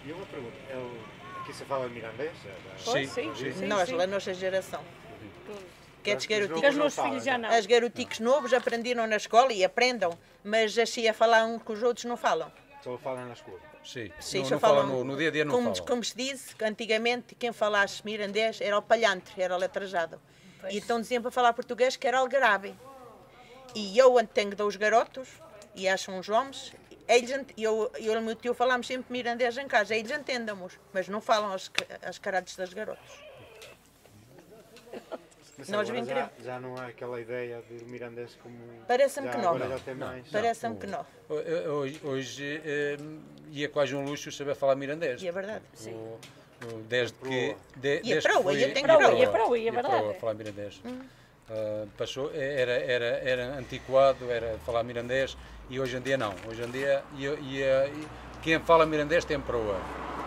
E uma pergunta, aqui se fala mirandês? Sim. Nós, a nossa geração. Que é os meus filhos já não. As garoticos novos aprenderam na escola e aprendam, mas assim a falar uns com os outros não falam. Só falam na escola? Sim, não falam no dia a dia, não falam. Como se diz, que antigamente quem falasse mirandês era o palhantre, era o letrajado. E então diziam para falar português que era algarave. E eu tenho 2 garotos, e acham uns homens, eu e o meu tio falamos sempre mirandês em casa, eles entendem-nos, mas não falam as caráteres das garotas. Mas nós já não há aquela ideia de mirandês como... Parece-me que não. Parece-me que não. Hoje é quase um luxo saber falar mirandês. E é verdade, sim. Desde que... E a proa, eu tenho proa, é verdade. Falar mirandês. Passou, era antiquado, era falar mirandês, e hoje em dia não. Hoje em dia, quem fala mirandês tem proa.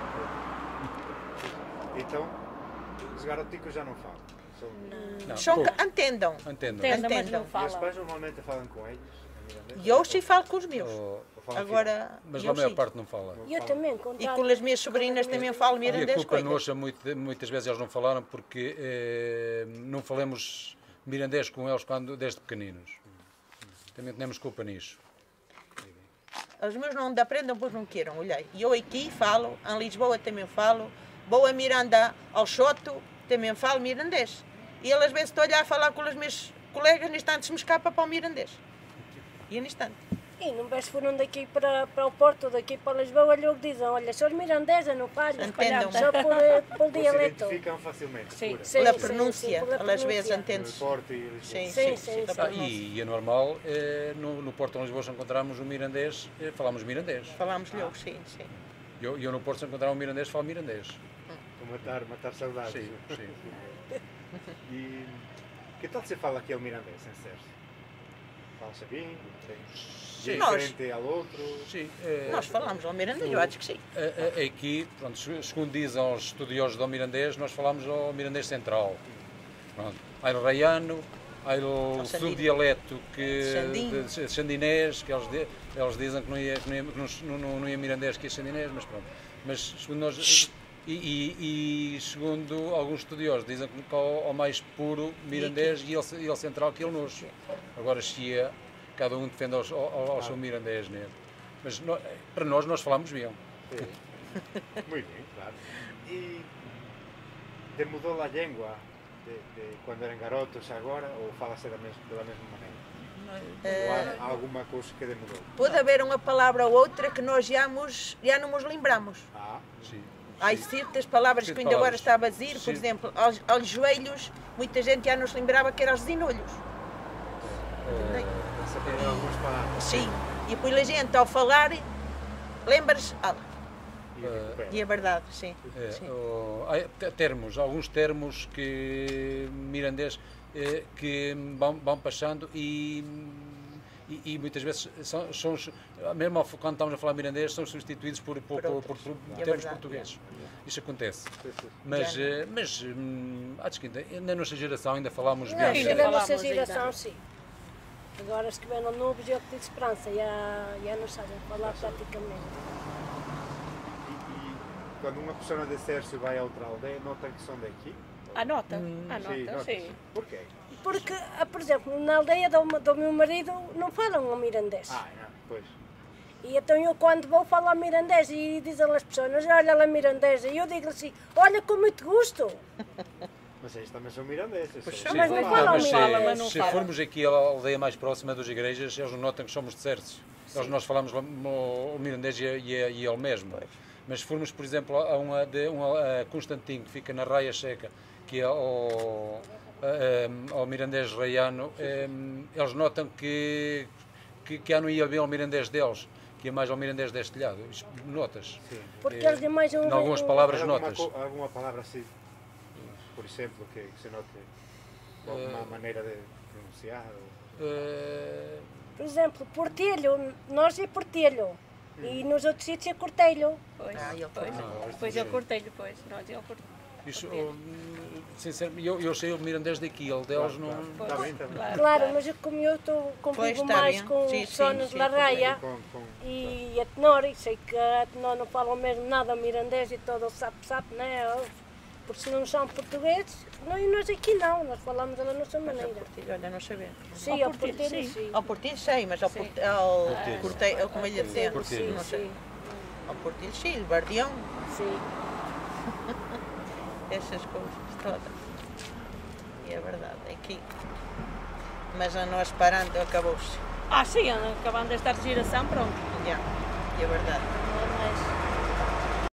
Então, os garoticos já não falam? Entendam, mas não falam. E os pais normalmente falam com eles? E eu sim falo com os meus. Agora, mas a maior parte não fala. Eu também. E com as minhas sobrinhas também falo mirandês. E a culpa nossa, muitas vezes eles não falaram porque não falamos mirandês com eles desde pequeninos. Também temos culpa nisso. Os meus não aprendem porque não queiram, olhei. E eu aqui falo, em Lisboa também falo, vou a Miranda ao Choto, também falo mirandês. E ele às vezes estou a olhar a falar com os meus colegas, no instante se me escapa para o mirandês. E no instante. E não vês foram daqui para o Porto, daqui para Lisboa, logo dizem, olha, sou mirandesa, não falhas, só por dialeto. Se identificam facilmente. Sim, pela pronúncia, às vezes entende-se. Porto e Lisboa. Sim. E é normal, no Porto de Lisboa, se encontrarmos um mirandês, falamos mirandês. Falamos logo, sim. Eu no Porto, se encontrar um mirandês, falo mirandês. Matar saudades. Sim. E que tal se fala aqui ao mirandês, em Sérgio? Fala-se bem? Diferente ao outro? Sim. Nós falamos ao mirandês, eu acho que sim. Aqui, pronto, segundo dizem os estudiosos do mirandês, nós falamos ao mirandês central. Há o raiano, há o subdialeto de xandinês, que eles dizem que não ia mirandês, que é xandinês, mas pronto. Mas segundo nós... E segundo alguns estudiosos, dizem que ao mais puro mirandês e ele central que ele nos. Agora, se cada um defende ao seu mirandês, né? Mas para nós falamos bem. Muito bem, claro. E mudou a língua de quando eram garotos agora, ou fala-se da mesma maneira? Ou há alguma coisa que mudou? Pode haver uma palavra ou outra que nós já não nos lembramos. Sim. Há certas palavras que ainda agora estava a dizer, por exemplo, aos joelhos, muita gente já não se lembrava que eram os zinolhos. Algumas palavras. Sim, e depois a gente ao falar, lembra-se, e é verdade, sim. Há alguns termos que mirandês que vão passando e muitas vezes mesmo quando estamos a falar mirandês, são substituídos por termos portugueses. Isso acontece. Mas acho que na nossa geração ainda falamos bem. Na nossa geração, sim. Agora os que vêm novos, eu que tenho esperança, já não sabem falar praticamente. E quando uma pessoa de Sérgio vai a outra aldeia, notam que são daqui? Anota, sim. Porquê? Porque, por exemplo, na aldeia do meu marido não falam o mirandês. Pois. E então eu quando vou falar mirandês e dizem as pessoas, olha lá mirandesa, e eu digo assim, olha com muito gosto. Mas eles também são mirandeses. Mas não falam mirandês. Se formos aqui à aldeia mais próxima das igrejas, eles não notam que somos de Sérgio. Nós falamos o mirandês e ele mesmo. Mas se formos, por exemplo, a Constantino, que fica na Raia Seca, que é ao mirandês raiano, eles notam que já não ia bem ao mirandês deles, que ia mais ao mirandês deste lado. Notas? Sim. Porque eles têm mais em algumas palavras notas. Alguma palavra assim, por exemplo, que se note alguma maneira de pronunciar? Por exemplo, portelho, nós é portelho. E nos outros sítios é cortelho. Pois é cortelho, pois. Nós é o cortelho. Isso, sinceramente, eu sei o mirandês daqui, ele deles não... Está bem, está bem. Claro, mas como eu convivo mais com os sonos da raia e a tenor, e sei que a tenor não falam mesmo nada mirandês e todo o sapo-sapo, né? Porque se não são portugueses, não, e nós aqui não, nós falamos da nossa maneira. Olha, não sabia. Sim, ao portilho, sim. Ao portilho sei, mas ao corteio, como ele dizia, não sei. Ao portilho, sim, o bardião. Sim. Essas coisas todas. E é verdade, aqui. Mas a nós parando, acabou-se. Sim, acabando esta giração, pronto. É verdade.